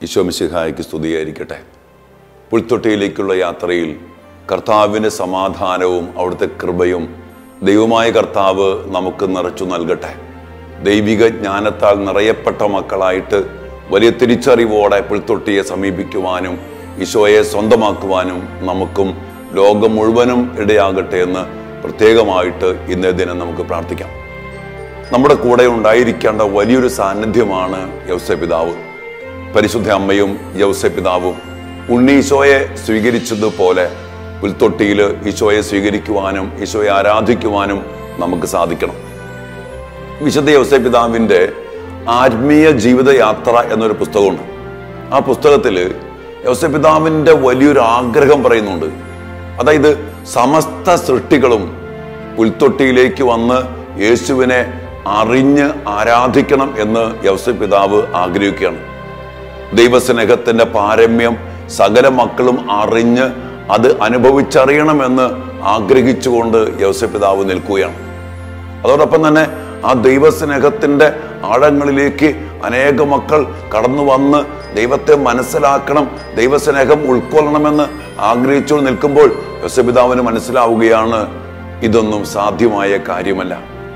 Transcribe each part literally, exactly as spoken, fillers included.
ഈശോ മിശിഹായ്ക്ക് സ്തുതിയായിരിക്കട്ടെ. പുൽത്തൊട്ടിയിലേക്കുള്ള യാത്രയിൽ കർത്താവിൻ്റെ സമാധാനവും അവിടുത്തെ കൃപയും ദൈവമായ കർത്താവ് നമുക്ക് നിറച്ചു നൽകട്ടെ. ദൈവിക ജ്ഞാനത്താൽ നിറയപ്പെട്ട മക്കളായിട്ട് വലിയ തിരിച്ചറിവോടെ പുൽത്തൊട്ടിയെ സമീപിക്കുവാനും ഈശോയെ സ്വന്തമാക്കുവാനും നമുക്കും ലോകം മുഴുവനും ഇടയാകട്ടെ എന്ന് പ്രത്യേകമായിട്ട് ഇന്നേ ദിനം നമുക്ക് പ്രാർത്ഥിക്കാം. നമ്മുടെ കൂടെ ഉണ്ടായിരിക്കേണ്ട വലിയൊരു സാന്നിധ്യമാണ് യൗസേപ്പിതാവ്. പരിശുദ്ധ അമ്മയും യൗസേപ്പിതാവും ഉണ്ണീശോയെ സ്വീകരിച്ചതുപോലെ പുൽത്തൊട്ടിയിൽ ഈശോയെ സ്വീകരിക്കുവാനും ഈശോയെ ആരാധിക്കുവാനും നമുക്ക് സാധിക്കണം. വിശുദ്ധ യൗസേപ്പിതാവിൻ്റെ ആത്മീയ ജീവിതയാത്ര എന്നൊരു പുസ്തകമുണ്ട്. ആ പുസ്തകത്തിൽ യൗസേപ്പിതാവിൻ്റെ വലിയൊരു ആഗ്രഹം പറയുന്നുണ്ട്. അതായത് സമസ്ത സൃഷ്ടികളും പുൽത്തൊട്ടിയിലേക്ക് വന്ന് യേശുവിനെ അറിഞ്ഞ് ആരാധിക്കണം എന്ന് യൗസേപ്പിതാവ് ആഗ്രഹിക്കുകയാണ്. ദൈവസ്നേഹത്തിന്റെ പാരമ്യം സകല മക്കളും അറിഞ്ഞ് അത് അനുഭവിച്ചറിയണമെന്ന് ആഗ്രഹിച്ചുകൊണ്ട് യൗസേപ്പിതാവ് നിൽക്കുകയാണ്. അതോടൊപ്പം തന്നെ ആ ദൈവസ്നേഹത്തിന്റെ ആഴങ്ങളിലേക്ക് അനേക മക്കൾ കടന്നു വന്ന് ദൈവത്തെ മനസ്സിലാക്കണം, ദൈവസ്നേഹം ഉൾക്കൊള്ളണമെന്ന് ആഗ്രഹിച്ചു നിൽക്കുമ്പോൾ യൗസേപ്പിതാവിന് മനസ്സിലാവുകയാണ് ഇതൊന്നും സാധ്യമായ കാര്യമല്ല,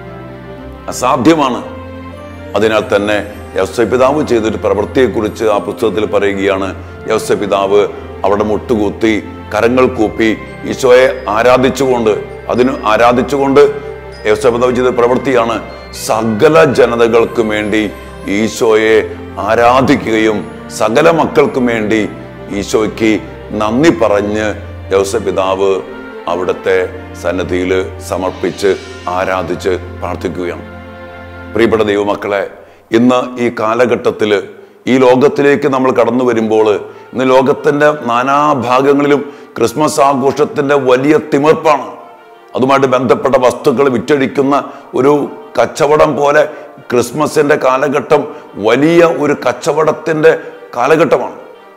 അസാധ്യമാണ്. അതിനാൽ തന്നെ യൗസേപ്പിതാവ് ചെയ്തൊരു പ്രവൃത്തിയെക്കുറിച്ച് ആ പുസ്തകത്തിൽ പറയുകയാണ്. യൗസേപ്പിതാവ് അവിടെ മുട്ടുകുത്തി കരങ്ങൾ കൂപ്പി ഈശോയെ ആരാധിച്ചുകൊണ്ട് അതിന് ആരാധിച്ചുകൊണ്ട് യൗസേപ്പിതാവ് ചെയ്ത പ്രവൃത്തിയാണ് സകല ജനതകൾക്കും വേണ്ടി ഈശോയെ ആരാധിക്കുകയും സകല മക്കൾക്കും വേണ്ടി ഈശോയ്ക്ക് നന്ദി പറഞ്ഞ് യൗസേപ്പിതാവ് അവിടുത്തെ സന്നിധിയിൽ സമർപ്പിച്ച് ആരാധിച്ച് പ്രാർത്ഥിക്കുകയാണ്. പ്രിയപ്പെട്ട ദൈവമക്കളെ, ഇന്ന് ഈ കാലഘട്ടത്തിൽ ഈ ലോകത്തിലേക്ക് നമ്മൾ കടന്നു വരുമ്പോൾ ഇന്ന് ലോകത്തിൻ്റെ നാനാഭാഗങ്ങളിലും ക്രിസ്മസ് ആഘോഷത്തിൻ്റെ വലിയ തിമിർപ്പാണ്. അതുമായിട്ട് ബന്ധപ്പെട്ട വസ്തുക്കൾ വിറ്റഴിക്കുന്ന ഒരു കച്ചവടം പോലെ ക്രിസ്മസിൻ്റെ കാലഘട്ടം വലിയ ഒരു കച്ചവടത്തിൻ്റെ കാലഘട്ടമാണ്.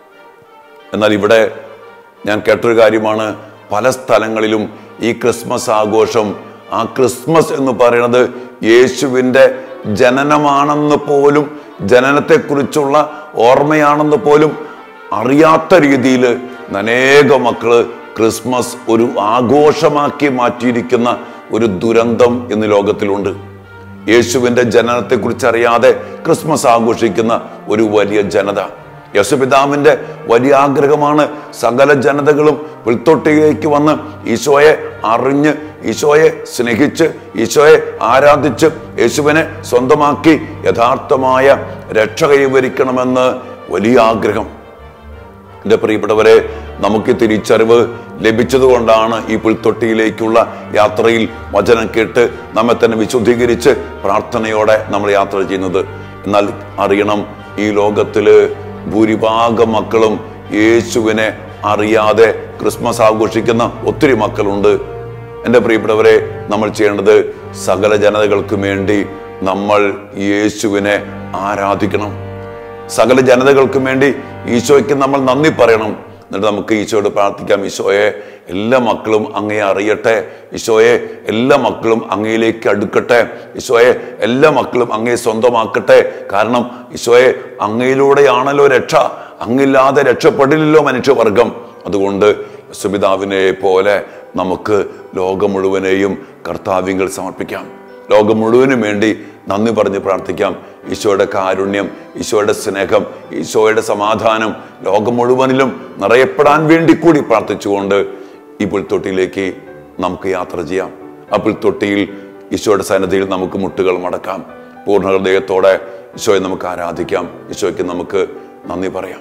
എന്നാൽ ഇവിടെ ഞാൻ കേട്ടൊരു കാര്യമാണ്, പല സ്ഥലങ്ങളിലും ഈ ക്രിസ്മസ് ആഘോഷം, ആ ക്രിസ്മസ് എന്ന് പറയുന്നത് യേശുവിൻ്റെ ജനനമാണെന്ന് പോലും, ജനനത്തെക്കുറിച്ചുള്ള ഓർമ്മയാണെന്ന് പോലും അറിയാത്ത രീതിയിൽ അനേക മക്കള് ക്രിസ്മസ് ഒരു ആഘോഷമാക്കി മാറ്റിയിരിക്കുന്ന ഒരു ദുരന്തം ഇന്ന് ലോകത്തിലുണ്ട്. യേശുവിൻ്റെ ജനനത്തെക്കുറിച്ച് അറിയാതെ ക്രിസ്മസ് ആഘോഷിക്കുന്ന ഒരു വലിയ ജനത. യേശുപിതാവിൻ്റെ വലിയ ആഗ്രഹമാണ് സകല ജനതകളും പുൽത്തൊട്ടിയിലേക്ക് വന്ന് ഈശോയെ അറിഞ്ഞ് ഈശോയെ സ്നേഹിച്ച് ഈശോയെ ആരാധിച്ച് യേശുവിനെ സ്വന്തമാക്കി യഥാർത്ഥമായ രക്ഷ കൈവരിക്കണമെന്ന് വലിയ ആഗ്രഹം. എൻ്റെ പ്രിയപ്പെട്ടവരെ, നമുക്ക് തിരിച്ചറിവ് ലഭിച്ചതുകൊണ്ടാണ് ഈ പുൽത്തൊട്ടിയിലേക്കുള്ള യാത്രയിൽ വചനം കേട്ട് നമ്മെ തന്നെ വിശുദ്ധീകരിച്ച് പ്രാർത്ഥനയോടെ നമ്മൾ യാത്ര ചെയ്യുന്നത്. എന്നാൽ അറിയണം, ഈ ലോകത്തില് ഭൂരിഭാഗം മക്കളും യേശുവിനെ അറിയാതെ ക്രിസ്മസ് ആഘോഷിക്കുന്ന ഒത്തിരി മക്കളുണ്ട്. എൻ്റെ പ്രിയപ്പെട്ടവരെ, നമ്മൾ ചെയ്യേണ്ടത് സകല ജനതകൾക്കും വേണ്ടി നമ്മൾ യേശുവിനെ ആരാധിക്കണം. സകല ജനതകൾക്കും വേണ്ടി ഈശോയ്ക്ക് നമ്മൾ നന്ദി പറയണം. എന്നിട്ട് നമുക്ക് ഈശോയോട് പ്രാർത്ഥിക്കാം, ഈശോയെ എല്ലാ മക്കളും അങ്ങയെ അറിയട്ടെ, ഈശോയെ എല്ലാ മക്കളും അങ്ങയിലേക്ക് അടുക്കട്ടെ, ഈശോയെ എല്ലാ മക്കളും അങ്ങയെ സ്വന്തമാക്കട്ടെ. കാരണം ഈശോയെ അങ്ങയിലൂടെയാണല്ലോ രക്ഷ, അങ്ങില്ലാതെ രക്ഷപ്പെടില്ലല്ലോ മനുഷ്യവർഗം. അതുകൊണ്ട് യേശുപിതാവിനെ പോലെ നമുക്ക് ലോകം മുഴുവനെയും കർത്താവിങ്കൽ സമർപ്പിക്കാം. ലോകം മുഴുവനും വേണ്ടി നന്ദി പറഞ്ഞ് പ്രാർത്ഥിക്കാം. ഈശോയുടെ കാരുണ്യം, ഈശോയുടെ സ്നേഹം, ഈശോയുടെ സമാധാനം ലോകം മുഴുവനിലും നിറയപ്പെടാൻ വേണ്ടി കൂടി പ്രാർത്ഥിച്ചുകൊണ്ട് ഈ പുൽത്തൊട്ടിയിലേക്ക് നമുക്ക് യാത്ര ചെയ്യാം. ആ പുൽത്തൊട്ടിയിൽ ഈശോയുടെ സന്നിധിയിൽ നമുക്ക് മുട്ടുകൾ മടക്കാം. പൂർണ്ണ ഹൃദയത്തോടെ ഈശോയെ നമുക്ക് ആരാധിക്കാം. ഈശോയ്ക്ക് നമുക്ക് നന്ദി പറയാം.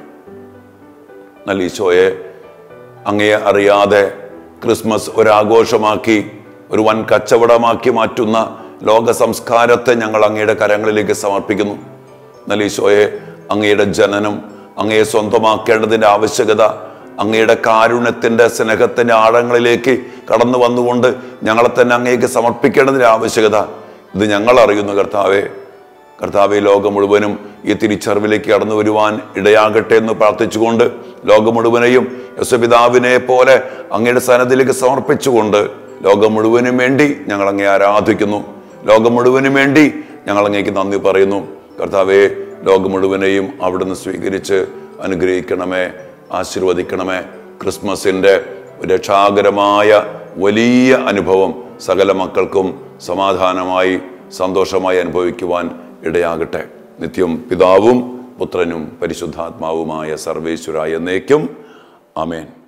നല്ല ഈശോയെ, അങ്ങയെ അറിയാതെ ക്രിസ്മസ് ഒരാഘോഷമാക്കി ഒരു വൻ കച്ചവടമാക്കി മാറ്റുന്ന ലോക സംസ്കാരത്തെ ഞങ്ങൾ അങ്ങയുടെ കരങ്ങളിലേക്ക് സമർപ്പിക്കുന്നു. നല്ല ഈശോയെ, അങ്ങയുടെ ജനനം, അങ്ങയെ സ്വന്തമാക്കേണ്ടതിൻ്റെ ആവശ്യകത, അങ്ങയുടെ കാരുണ്യത്തിൻ്റെ സ്നേഹത്തിൻ്റെ ആഴങ്ങളിലേക്ക് കടന്നു വന്നുകൊണ്ട് ഞങ്ങളെ തന്നെ അങ്ങേക്ക് സമർപ്പിക്കേണ്ടതിൻ്റെ ആവശ്യകത ഇത് ഞങ്ങൾ അറിയുന്നു. കർത്താവെ കർത്താവെ ലോകം മുഴുവനും ഈ തിരിച്ചറിവിലേക്ക് കടന്നു വരുവാൻ ഇടയാകട്ടെ എന്ന് പ്രാർത്ഥിച്ചുകൊണ്ട് ലോകം മുഴുവനെയും യേശുപിതാവിനെ പോലെ അങ്ങയുടെ സന്നിധിയിലേക്ക് സമർപ്പിച്ചുകൊണ്ട് ലോകം മുഴുവനും വേണ്ടി ഞങ്ങൾ അങ്ങേ ആരാധിക്കുന്നു. ലോകം മുഴുവനും വേണ്ടി ഞങ്ങൾ അങ്ങേക്ക് നന്ദി പറയുന്നു. കർത്താവെ, ലോകം മുഴുവനെയും അവിടുന്ന് സ്വീകരിച്ച് അനുഗ്രഹിക്കണമേ, ആശീർവദിക്കണമേ. ക്രിസ്മസിൻ്റെ രക്ഷാകരമായ വലിയ അനുഭവം സകല മക്കൾക്കും സമാധാനമായി സന്തോഷമായി അനുഭവിക്കുവാൻ ഇടയാകട്ടെ. നിത്യം പിതാവും പുത്രനും പരിശുദ്ധാത്മാവുമായ സർവേശ്വരായ എന്നേക്കും ആമേൻ.